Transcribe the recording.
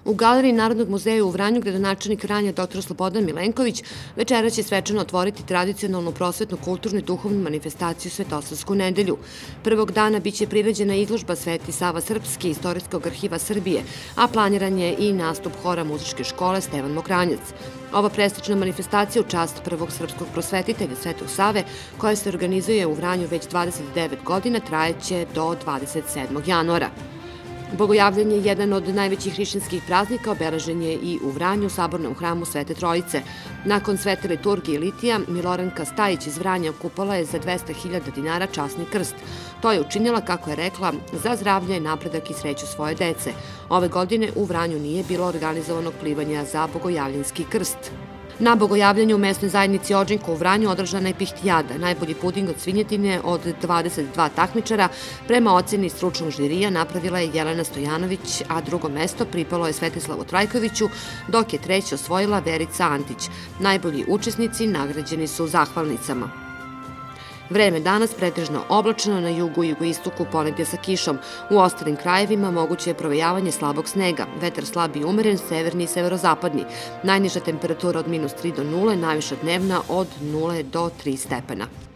U Galeriji Narodnog muzeja u Vranju gradonačelnik Vranja dr. Slobodan Milenković večeras će svečano otvoriti tradicionalnu prosvetnu, kulturnu i duhovnu manifestaciju Svetosavsku nedelju. Prvog dana biće priređena izložba Sveti Sava Srpski Istorijskog arhiva Srbije, a planiran je i nastup hora muzičke škole Stevan Mokranjac. Ova prestižna manifestacija u čast prvog srpskog prosvetitelja Svetog Save, koja se organizuje u Vranju već 29 godina, trajeće do 27. januara. Bogojavljanje, jedan od najvećih hrišćanskih praznika, obeležen je i u Vranju u sabornom hramu Svete Trojice. Nakon svete liturgije litija, Miloranka Stajić iz Vranja kupala je za 200.000 dinara časni krst. To je učinila, kako je rekla, za zdravlje, napredak i sreću svoje dece. Ove godine u Vranju nije bilo organizovanog plivanja za bogojavljanski krst. Na bogojavljanju u mesnoj zajednici Odžinko u Vranju održana je pihtijada, najbolji puding od svinjetine od 22 takmičara. Prema oceni stručnog žirija napravila je Jelena Stojanović, a drugo mesto pripalo je Svetislavu Trajkoviću, dok je treće osvojila Verica Antić. Najbolji učesnici nagrađeni su zahvalnicama. Vreme danas pretežno oblačno, na jugu i jugoistoku ponegdje sa kišom. U ostalim krajevima moguće je provejavanje slabog snega. Vetar slab i umeren, severni i severozapadni. Najniža temperatura od -3 do 0, najviša dnevna od 0 do 3 stepena.